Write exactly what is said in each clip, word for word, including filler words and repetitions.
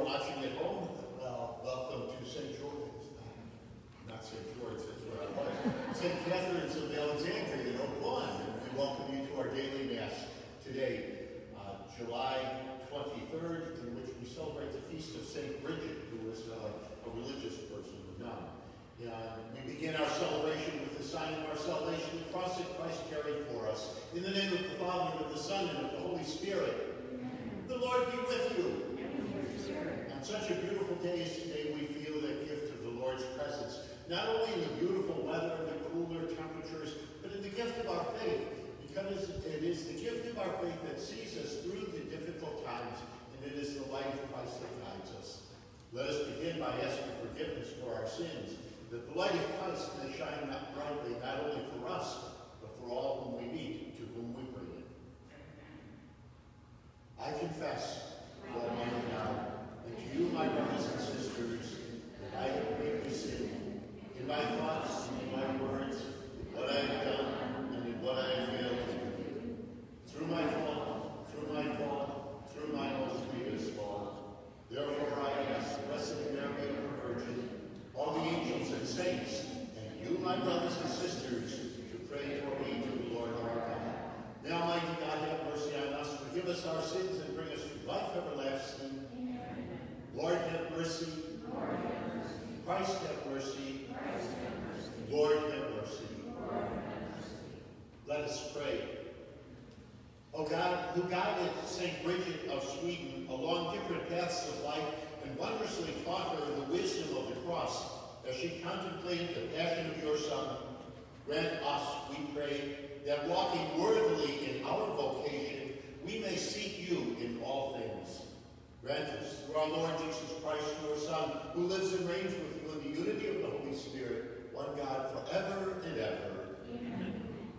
watching at home, well, welcome to Saint George's. Not Saint George, that's where I was. Saint Catherine's of Alexandria in Oak Lawn. And we welcome you to our daily Mass today, uh, July twenty-third, in which we celebrate the feast of Saint Bridget, who was uh, a religious person, a nun. Uh, we begin our celebration with the sign of our salvation, the cross that Christ carried for us. In the name of the Father, and of the Son, and of the Holy Spirit. The Lord be with you. On such a beautiful day as today, we feel the gift of the Lord's presence, not only in the beautiful weather, the cooler temperatures, but in the gift of our faith, because it is the gift of our faith that sees us through the difficult times, and it is the light of Christ that guides us. Let us begin by asking forgiveness for our sins, that the light of Christ may shine not brightly, not only for us, but for all whom we meet, to whom we bring it. I confess, Almighty God, and to you, my brothers and sisters, that I have greatly sinned in my thoughts, in my words, in what I have done, and in what I have failed to do. Through my fault, through my fault, through my most grievous fault. Therefore I ask the Blessed Mary, the Virgin, all the angels and saints, and you, my brothers and sisters, to pray for me to the Lord our God. May Almighty God have mercy on us, forgive us our sins, and bring us to life everlasting. Amen. Lord, have mercy. Lord, have mercy. Christ, have mercy. Christ, have mercy. Lord, have mercy. Lord, have mercy. Let us pray. O God, who guided Saint Bridget of Sweden along different paths of life and wondrously taught her the wisdom of the cross as she contemplated the passion of your Son, grant us, we pray, that walking worthily in our vocation, we may seek you in all things. Grant us, through our Lord Jesus Christ, your Son, who lives and reigns with you in the unity of the Holy Spirit, one God, forever and ever. Amen.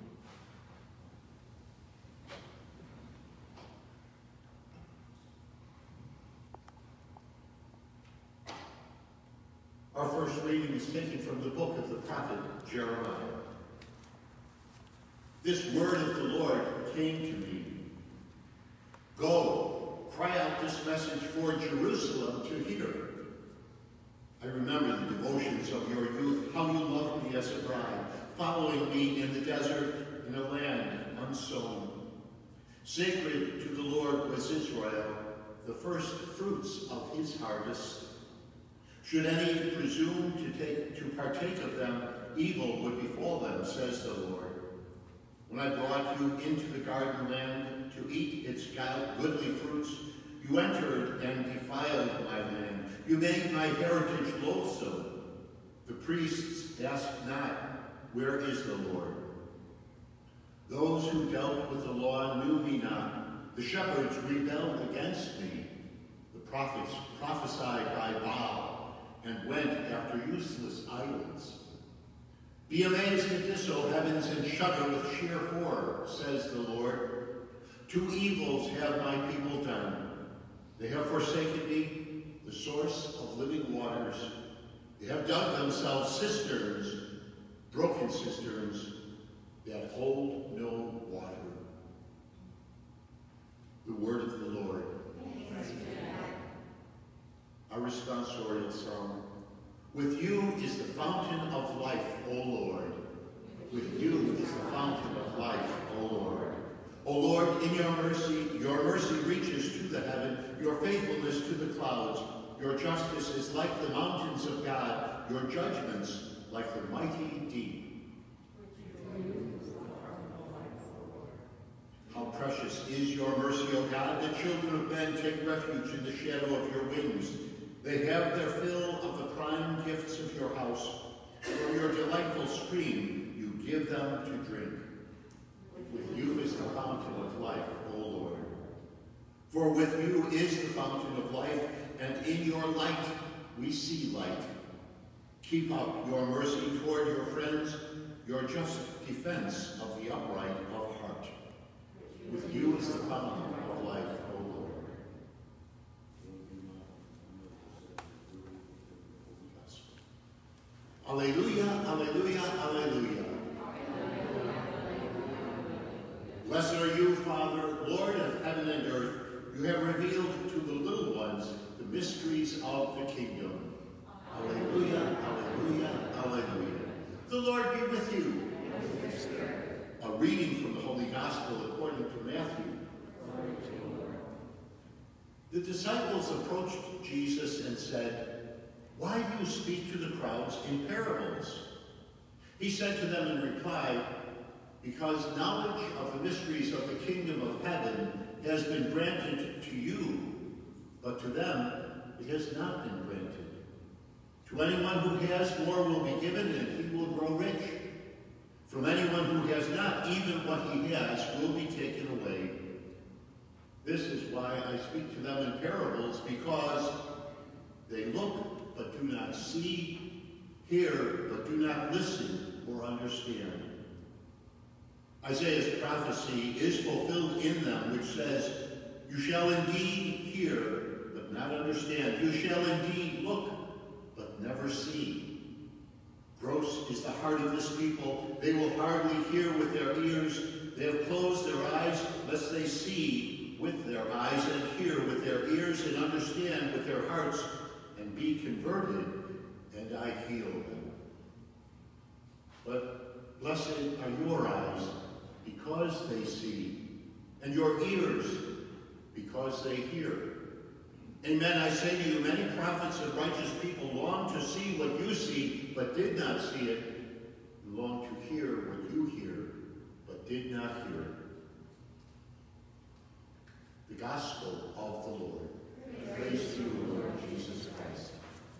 Our first reading is taken from the book of the prophet Jeremiah. This word of the Lord came to me. Go, cry out this message for Jerusalem to hear. I remember the devotions of your youth, how you loved me as a bride, following me in the desert in a land unsown. Sacred to the Lord was Israel, the first fruits of his harvest. Should any presume to take to partake of them, evil would befall them, says the Lord. When I brought you into the garden land to eat its goodly fruits, you entered and defiled my land. You made my heritage loathsome. The priests asked not, where is the Lord? Those who dealt with the law knew me not. The shepherds rebelled against me. The prophets prophesied by Baal and went after useless idols. Be amazed at this, O heavens, and shudder with sheer horror, says the Lord. Two evils have my people done. They have forsaken me, the source of living waters. They have dug themselves cisterns, broken cisterns, that hold no water. The word of the Lord. Our responsorial psalm. With you is the fountain of life, O Lord. With you is the fountain of life, O Lord. O Lord, in your mercy, your mercy reaches to the heaven, your faithfulness to the clouds. Your justice is like the mountains of God, your judgments like the mighty deep. How precious is your mercy, O God, that children of men take refuge in the shadow of your wings. They have their fill of the prime gifts of your house. From your delightful stream, you give them to drink. With you is the fountain of life, O Lord. For with you is the fountain of life, and in your light we see light. Keep up your mercy toward your friends, your just defense of the upright of heart. With you is the fountain of life, O Lord. Alleluia, alleluia, alleluia. Blessed are you, Father, Lord of heaven and earth. You have revealed to the little ones the mysteries of the kingdom. Alleluia, alleluia, alleluia. The Lord be with you. A reading from the Holy Gospel according to Matthew. The disciples approached Jesus and said, "Why do you speak to the crowds in parables?" He said to them in reply, "Because knowledge of the mysteries of the kingdom of heaven has been granted to you, but to them it has not been granted. To anyone who has, more will be given, and he will grow rich. From anyone who has not, even what he has will be taken away. This is why I speak to them in parables, because they look but do not see, hear but do not listen or understand." Isaiah's prophecy is fulfilled in them, which says, "You shall indeed hear, but not understand. You shall indeed look, but never see. Gross is the heart of this people. They will hardly hear with their ears. They have closed their eyes, lest they see with their eyes, and hear with their ears, and understand with their hearts, and be converted, and I heal them. But blessed are your eyes, because they see, and your ears, because they hear. Amen, I say to you, many prophets and righteous people long to see what you see, but did not see it, and long to hear what you hear, but did not hear it." The Gospel of the Lord. Praise, Praise to you, Lord Jesus Christ.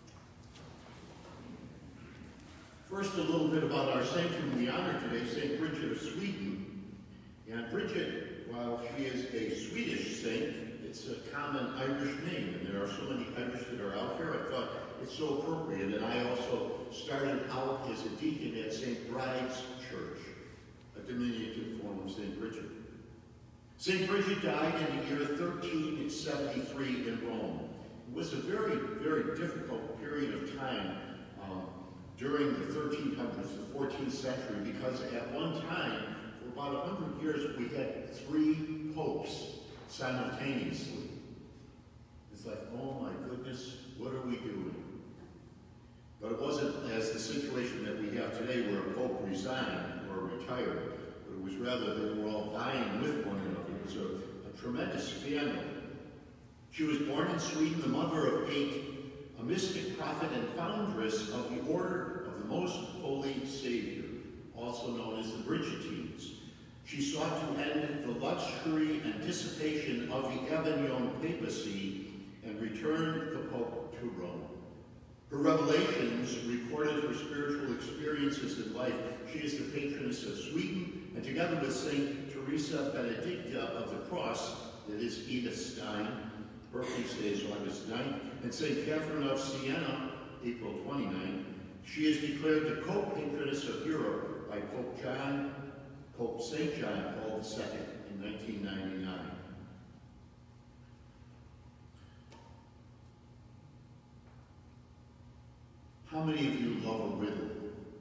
First, a little bit about our saint whom we honor today, Saint Bridget of Sweden. And Bridget, while she is a Swedish saint, it's a common Irish name, and there are so many Irish that are out here. I thought it's so appropriate, and I also started out as a deacon at Saint Bride's Church, a diminutive form of Saint Bridget. Saint Bridget died in the year thirteen seventy-three in Rome. It was a very, very difficult period of time um, during the thirteen hundreds, the fourteenth century, because at one time, for about a hundred years, we had three popes simultaneously. It's like, oh my goodness, what are we doing? But it wasn't as the situation that we have today where a pope resigned or retired, but it was rather they were all vying with one another. It was a, a tremendous scandal. She was born in Sweden, the mother of eight, a mystic prophet and foundress of the Order of the Most Holy Savior, also known as the Bridgetines. She sought to end the luxury and dissipation of the Avignon papacy and return the Pope to Rome. Her revelations recorded her spiritual experiences in life. She is the patroness of Sweden, and together with Saint Teresa Benedicta of the Cross, that is Edith Stein, her feast day is August ninth, and Saint Catherine of Siena, April twenty-ninth, she is declared the co-patroness of Europe by Pope John Pope Saint John Paul the Second in nineteen ninety-nine. How many of you love a riddle?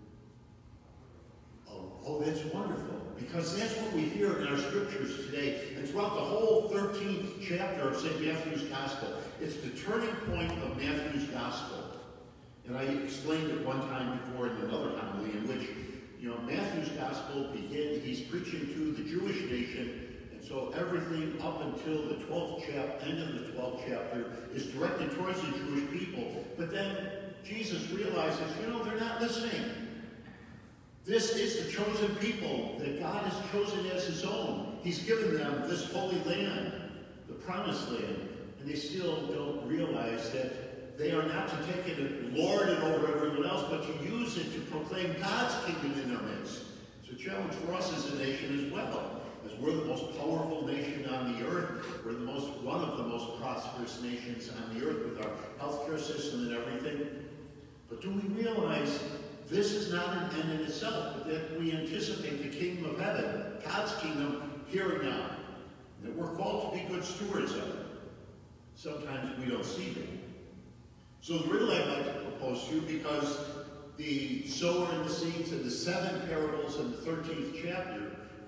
Oh, oh, that's wonderful, because that's what we hear in our scriptures today, and throughout the whole thirteenth chapter of Saint Matthew's Gospel. It's the turning point of Matthew's Gospel. And I explained it one time before in another homily in which You know, Matthew's Gospel begins, he's preaching to the Jewish nation, and so everything up until the twelfth chapter, end of the twelfth chapter, is directed towards the Jewish people. But then Jesus realizes, you know, they're not listening. This is the chosen people that God has chosen as his own. He's given them this holy land, the promised land, and they still don't realize that they are not to take it and lord it over everyone else, but to use it to proclaim God's kingdom in their midst. It's a challenge for us as a nation as well. As we're the most powerful nation on the earth, we're the most, one of the most prosperous nations on the earth with our healthcare system and everything. But do we realize this is not an end in itself, but that we anticipate the kingdom of heaven, God's kingdom, here and now. And that we're called to be good stewards of it. Sometimes we don't see that. So the riddle I'd like to propose to you, because the sower and the seeds and the seven parables in the thirteenth chapter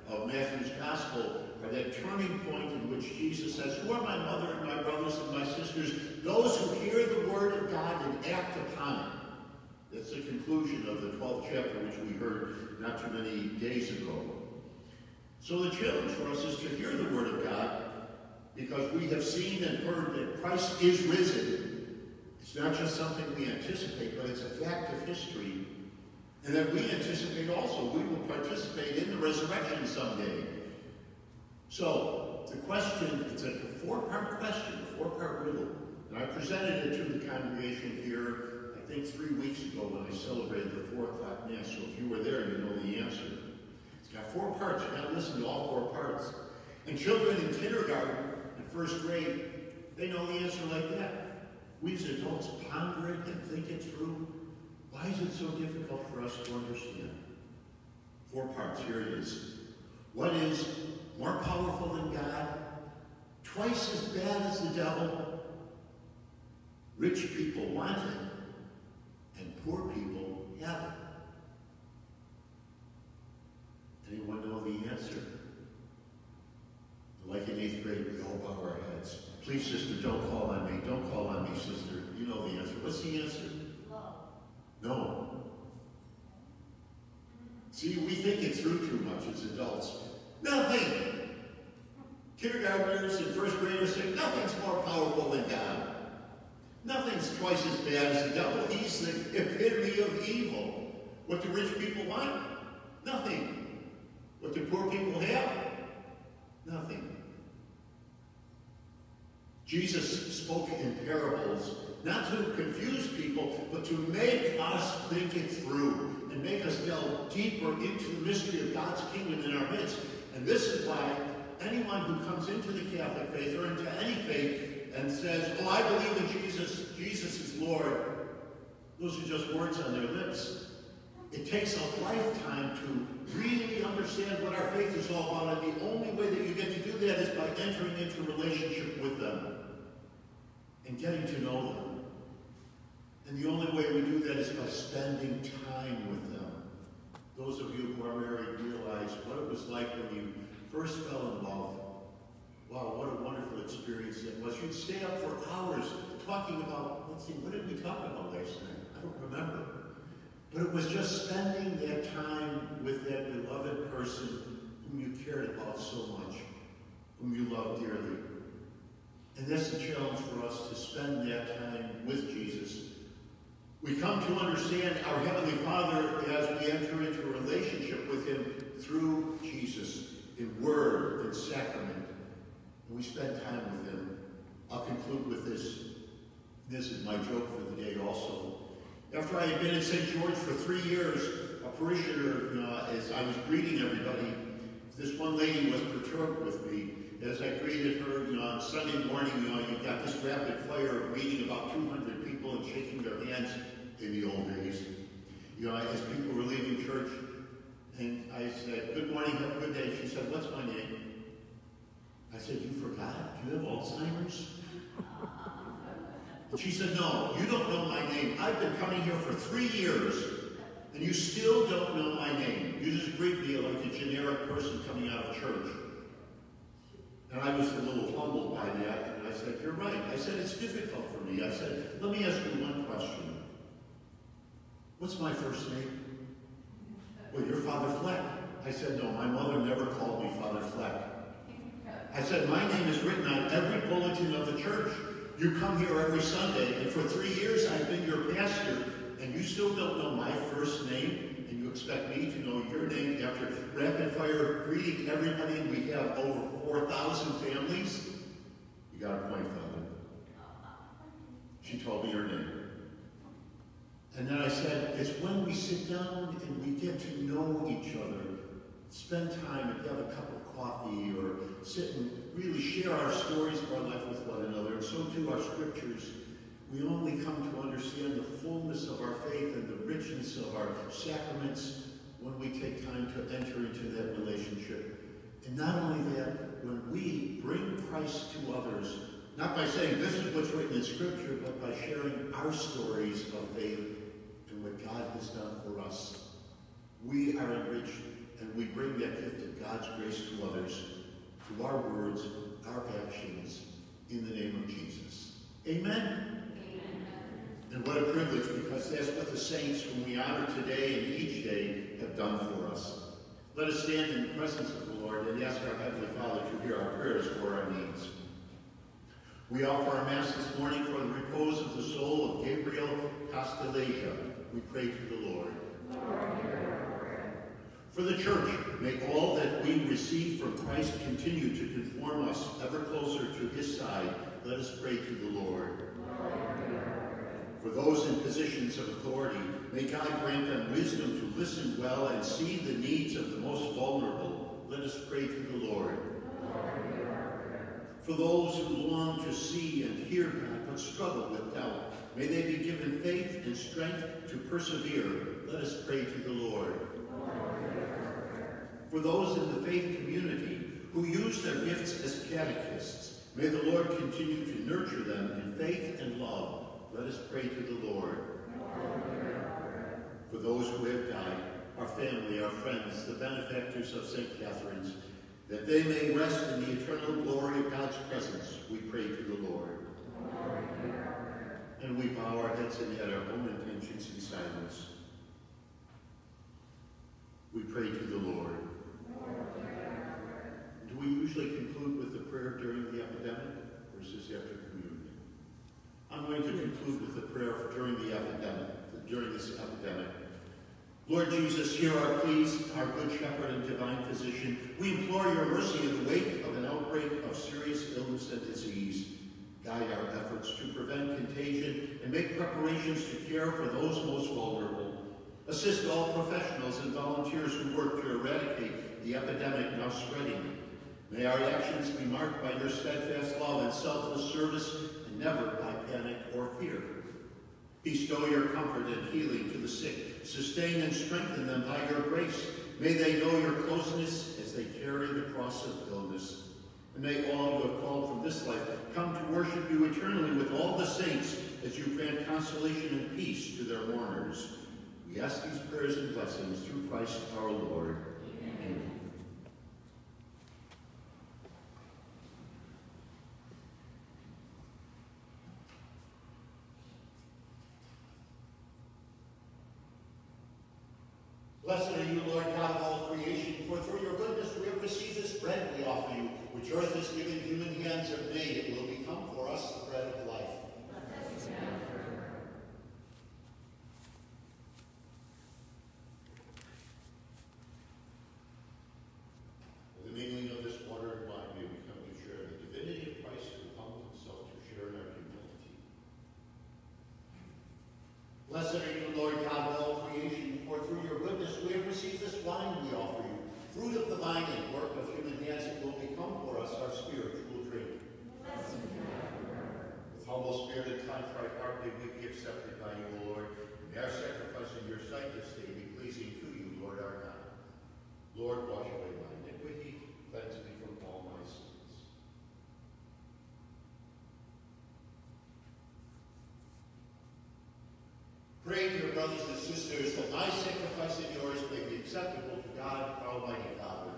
of Matthew's Gospel are that turning point in which Jesus says, "Who are my mother and my brothers and my sisters? Those who hear the word of God and act upon it." That's the conclusion of the twelfth chapter, which we heard not too many days ago. So the challenge for us is to hear the word of God, because we have seen and heard that Christ is risen. It's not just something we anticipate, but it's a fact of history. And that we anticipate also we will participate in the resurrection someday. So, the question, it's a four-part question, a four-part riddle. And I presented it to the congregation here, I think three weeks ago when I celebrated the four o'clock Mass. So if you were there, you know the answer. It's got four parts. You've got to listen to all four parts. And children in kindergarten and first grade, they know the answer like that. We as adults ponder it and think it through. Why is it so difficult for us to understand? Four parts. Here it is. What is more powerful than God? Twice as bad as the devil? Rich people want it, and poor people have it. Anyone know the answer? Like in eighth grade, we all bow our heads. Please, sister, don't call on me. Don't call on me, sister. You know the answer. What's the answer? No. See, we think it through too much as adults. Nothing. Kindergartners and first graders say nothing's more powerful than God. Nothing's twice as bad as the devil. He's the epitome of evil. What do rich people want? Nothing. What do poor people have? Nothing. Jesus spoke in parables, not to confuse people, but to make us think it through and make us delve deeper into the mystery of God's kingdom in our midst. And this is why anyone who comes into the Catholic faith or into any faith and says, "Oh, I believe in Jesus, Jesus is Lord," those are just words on their lips. It takes a lifetime to really understand what our faith is all about, and the only way that you get to do that is by entering into a relationship with them and getting to know them. And the only way we do that is by spending time with them. Those of you who are married realize what it was like when you first fell in love. Wow, what a wonderful experience that was. You'd stay up for hours talking about, let's see, what did we talk about last night? I don't remember. But it was just spending that time with that beloved person whom you cared about so much, whom you loved dearly. And that's the challenge for us, to spend that time with Jesus. We come to understand our Heavenly Father as we enter into a relationship with Him through Jesus, in word and sacrament. And we spend time with Him. I'll conclude with this. This is my joke for the day also. After I had been in Saint George for three years, a parishioner, uh, as I was greeting everybody, this one lady was perturbed with me. As I greeted her, you know, on Sunday morning, you know, you got this rapid fire of greeting about two hundred people and shaking their hands in the old days. You know, as people were leaving church, and I said, "Good morning, have a good day." She said, "What's my name?" I said, "You forgot? Do you have Alzheimer's?" And she said, "No, you don't know my name. I've been coming here for three years, and you still don't know my name. You just greet me like a generic person coming out of church." And I was a little humbled by that, and I said, "You're right." I said, "It's difficult for me." I said, "Let me ask you one question. What's my first name?" "Well, you're Father Fleck." I said, "No, my mother never called me Father Fleck." I said, "My name is written on every bulletin of the church. You come here every Sunday, and for three years I've been your pastor, and you still don't know my first name, and you expect me to know your name after rapid fire greeting everybody, and we have over four thousand families? You got a point, Father." She told me her name. And then I said, it's when we sit down and we get to know each other, spend time and have a cup of coffee, or sit and really share our stories of our life with one another, and so too our scriptures, we only come to understand the fullness of our faith and the richness of our sacraments when we take time to enter into that relationship. And not only that, when we bring Christ to others, not by saying this is what's written in Scripture, but by sharing our stories of faith and what God has done for us, we are enriched, and we bring that gift of God God's grace to others through our words, our actions, in the name of Jesus. Amen? Amen. And what a privilege, because that's what the saints whom we honor today and each day have done for us. Let us stand in the presence of the Lord and ask our Heavenly Father to hear our prayers for our needs. We offer our Mass this morning for the repose of the soul of Gabriel Castilleja. We pray to the Lord. For the Church, may all that we receive from Christ continue to conform us ever closer to his side. Let us pray to the Lord. For those in positions of authority, may God grant them wisdom to listen well and see the needs of the most vulnerable. Let us pray to the Lord. For those who long to see and hear God but struggle with doubt, may they be given faith and strength to persevere. Let us pray to the Lord. For those in the faith community who use their gifts as catechists, may the Lord continue to nurture them in faith and love. Let us pray to the Lord. For those who have died, our family, our friends, the benefactors of Saint Catherine's, that they may rest in the eternal glory of God's presence, we pray to the Lord. And we bow our heads and add our own intentions in silence. We pray to the Lord. Do we usually conclude with the prayer during the epidemic, or is this after communion? I'm going to conclude with the prayer for during the epidemic, during this epidemic. Lord Jesus, hear our pleas, our good shepherd and divine physician. We implore your mercy in the wake of an outbreak of serious illness and disease. Guide our efforts to prevent contagion and make preparations to care for those most vulnerable. Assist all professionals and volunteers who work to eradicate the epidemic now spreading. May our actions be marked by your steadfast love and selfless service, and never by panic or fear. Bestow your comfort and healing to the sick. Sustain and strengthen them by your grace. May they know your closeness as they carry the cross of illness. And may all who have called from this life come to worship you eternally with all the saints as you grant consolation and peace to their mourners. We ask these prayers and blessings through Christ our Lord. Amen. Blessed are you, Lord God of all creation, for through your goodness we have received this bread we offer you, which earth has given, human hands have made. It will become for us the bread of life. With the mingling of this water and wine, may we come to share the divinity of Christ who humbled himself to share in our humility. Blessed are you, Lord God of all creation, for through your goodness we have received this wine we offer you. Fruit of the vine and work of human hands, it will become for us our spiritual drink. With humble spirit and contrite heart may we be accepted by you, O Lord, and our sacrifice in your sight this day be pleasing to you, Lord our God. Lord, wash away my iniquity, cleanse me from all my sins. Pray, dear brothers and sisters, that my sacrifice and yours may be acceptable to God, our Almighty Father.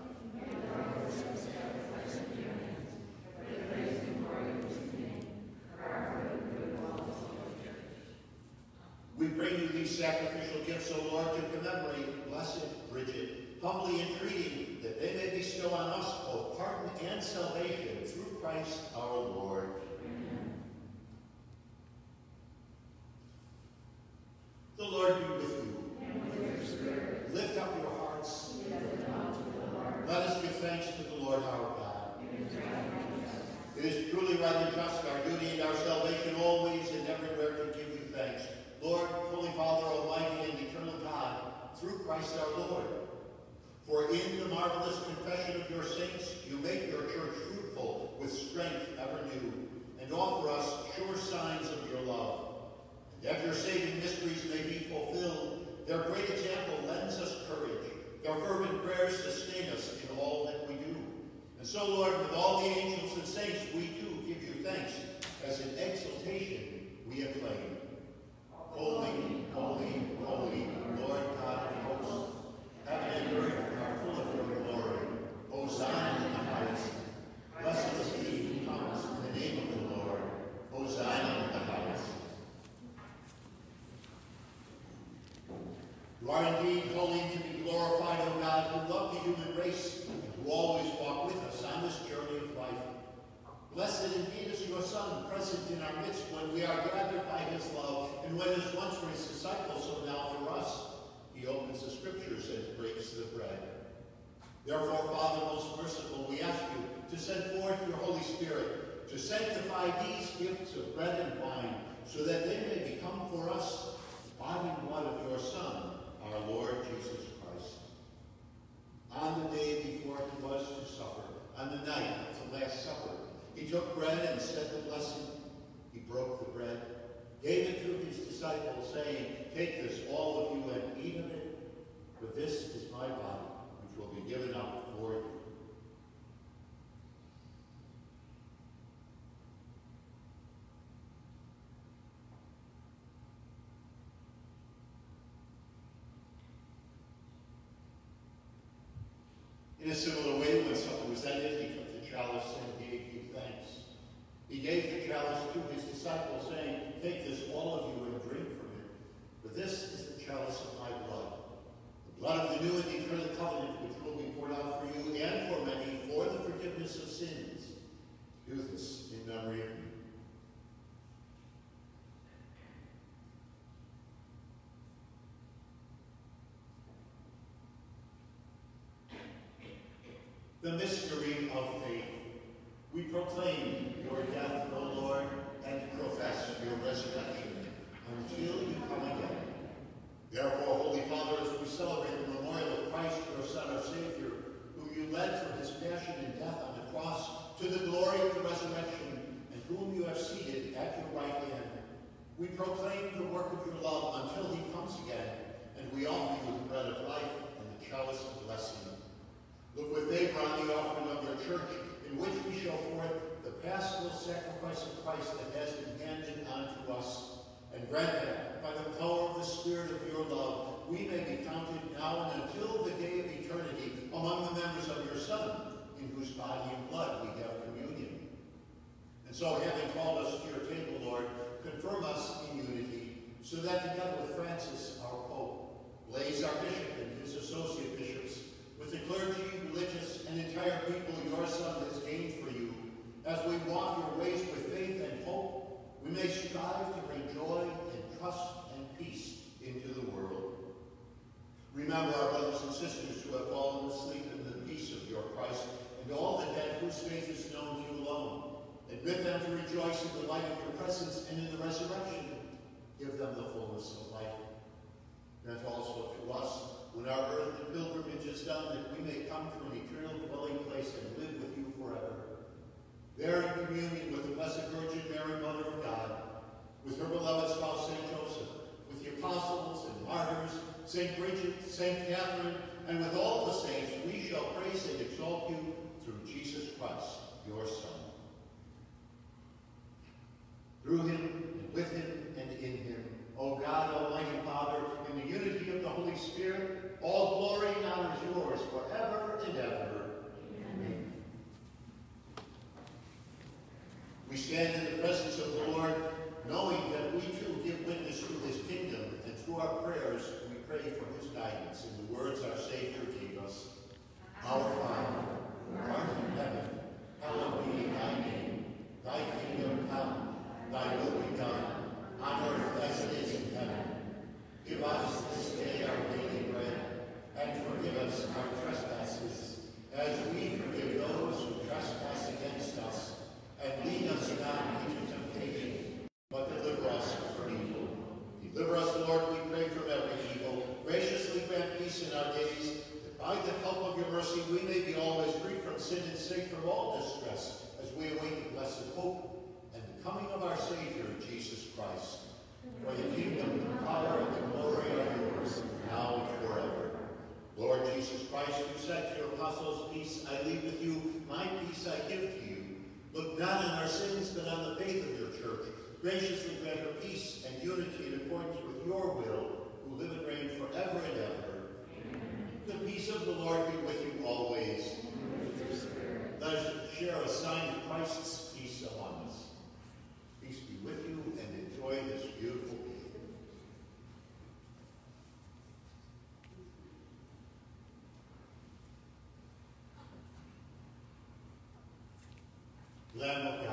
We bring you these sacrificial gifts, O Lord, to commemorate Blessed Bridget, humbly entreating that they may bestow on us both pardon and salvation through Christ our Lord. The Lord be with you. And with your spirit. Lift up your hearts. Let us give thanks to the Lord our God. It is truly right and just, our duty and our salvation always and everywhere to give you thanks. Lord, Holy Father, Almighty and eternal God, through Christ our Lord. For in the marvelous confession of your saints, you make your church fruitful with strength ever new, and offer us sure signs of your love. That your saving mysteries may be fulfilled, their great example lends us courage. Their fervent prayers sustain us in all that we do. And so, Lord, with all the angels and saints, we too give you thanks, as in exultation we acclaim. Holy, holy, holy, Lord God of hosts, heaven and earth are full of your glory. Blessed indeed is your Son, present in our midst when we are gathered by his love, and when as once for his disciples, so now for us, he opens the scriptures and breaks the bread. Therefore, Father most merciful, we ask you to send forth your Holy Spirit to sanctify these gifts of bread and wine, so that they may become for us the body and blood of your Son, our Lord Jesus Christ. On the day before he was to suffer, on the night of the Last Supper, he took bread and said the blessing. He broke the bread, gave it to his disciples, saying, "Take this, all of you, and eat of it, for this is my body, which will be given up for you." In a similar way, when supper was ended, he took the chalice and gave you thanks. He gave the chalice to his disciples, saying, "Take this, all of you, and drink from it, for this is the chalice of my blood, the blood of the new and eternal covenant, which will be poured out for you and for many for the forgiveness of sins. Do this in memory of me." The mystery of faith. We proclaim your death, O Lord, and profess your resurrection until you come again. Therefore, Holy Father, as we celebrate the memorial of Christ, your Son, our Savior, whom you led from his passion and death on the cross to the glory of the resurrection, and whom you have seated at your right hand, we proclaim the work of your love until he comes again, and we offer you the bread of life and the chalice of blessing. Look with favor on the offering of your church, in which we show forth the paschal sacrifice of Christ that has been handed on to us, and grant that, by the power of the Spirit of your love, we may be counted now and until the day of eternity among the members of your Son, in whose body and blood we have communion. And so, having called us to your table, Lord, confirm us in unity, so that together with Francis, our Pope, Blaise, our Bishop, and his associate bishops, with the clergy, religious, and entire people your Son has gained for you, as we walk your ways with faith and hope, we may strive to bring joy and trust and peace into the world. Remember our brothers and sisters who have fallen asleep in the peace of your Christ, and all the dead whose faith is known to you alone. Admit them to rejoice in the light of your presence and in the resurrection. Give them the fullness of life. Grant also to us, when our earthly pilgrimage is done, that we may come to an eternal dwelling place and live with you forever. There in communion with the Blessed Virgin Mary, Mother of God, with her beloved spouse Saint Joseph, with the apostles and martyrs, Saint Bridget, Saint Catherine, and with all the saints, we shall praise and exalt you through Jesus Christ, your Son. Through him, and with him, and in him, O God, Almighty Father, in the unity of the Holy Spirit, all glory and honor is yours forever and ever. Amen. We stand in the presence of the Lord, knowing that we too give witness to his kingdom, and through our prayers we pray for his guidance in the words our Savior gave us. Our Father, who art in heaven, hallowed be thy name. Thy kingdom come, thy will be done, on earth as it is in heaven. Give us this day our daily bread, and forgive us our trespasses, as we forgive those who trespass against us. And lead us not into temptation, but deliver us from evil. Deliver us, Lord, we pray, from every evil. Graciously grant peace in our days, that by the help of your mercy we may be always free from sin and safe from all distress, as we await the blessed hope and the coming of our Savior, Jesus Christ. For the kingdom, the power, and the glory are yours, now and forever. Lord Jesus Christ, who said to your apostles, "Peace I leave with you, my peace I give to you," look not on our sins, but on the faith of your church. Graciously grant her peace and unity in accordance with your will, who live and reign forever and ever. Amen. The peace of the Lord be with you always. Let us share a sign of Christ's peace among us. Peace be with you, and enjoy this beautiful day. Lamb of God.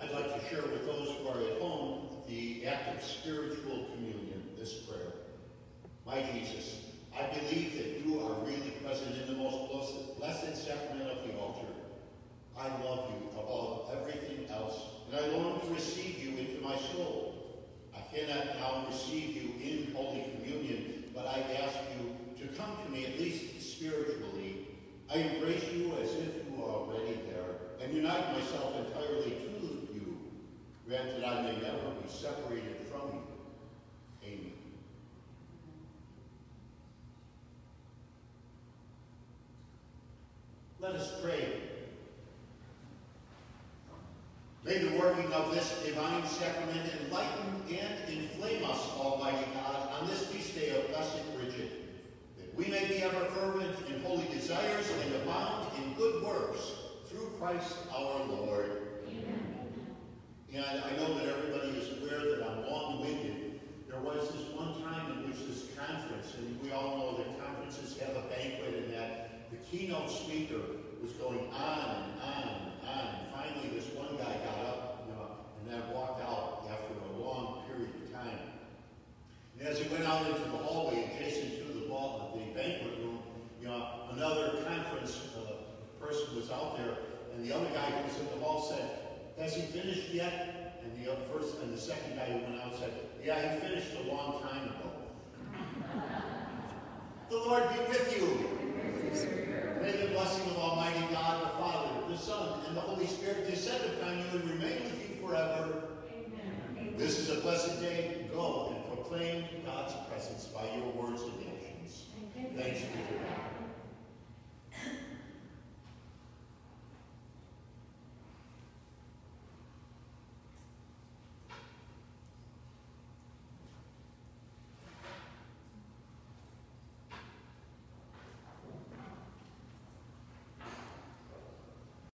I'd like to share with those who are at home the act of spiritual communion, this prayer. My Jesus, I believe that you are really present in the most blessed, blessed sacrament of the altar. I love you above everything else, and I long to receive you into my soul. I cannot now receive you in Holy Communion, but I ask you to come to me at least spiritually. I embrace you as if you are already there, and unite myself entirely to you. Grant that I may never be separated from you. Amen. Let us pray. May the working of this divine sacrament enlighten and inflame us, Almighty God, on this feast day of Blessed Bridget, that we may be ever fervent in holy desires and abound in good works, through Christ our Lord. Amen. And I know that everybody is aware that I'm long-winded. There was this one time in which this conference, and we all know that conferences have a banquet, and that the keynote speaker was going on and on and on. And finally, this one guy got up, you know, and then walked out after a long period of time. And as he went out into the hallway adjacent to the ball, the banquet room, you know, another conference uh, person was out there, and the other guy who was in the hall said, "Has he finished yet?" And the other first and the second guy who went out said, "Yeah, he finished a long time ago." The Lord be with you. May the blessing of Almighty God, the Father, the Son, and the Holy Spirit descend upon you and remain with you forever. Amen. This is a blessed day. Go and proclaim God's presence by your words and actions. Thanks be to God.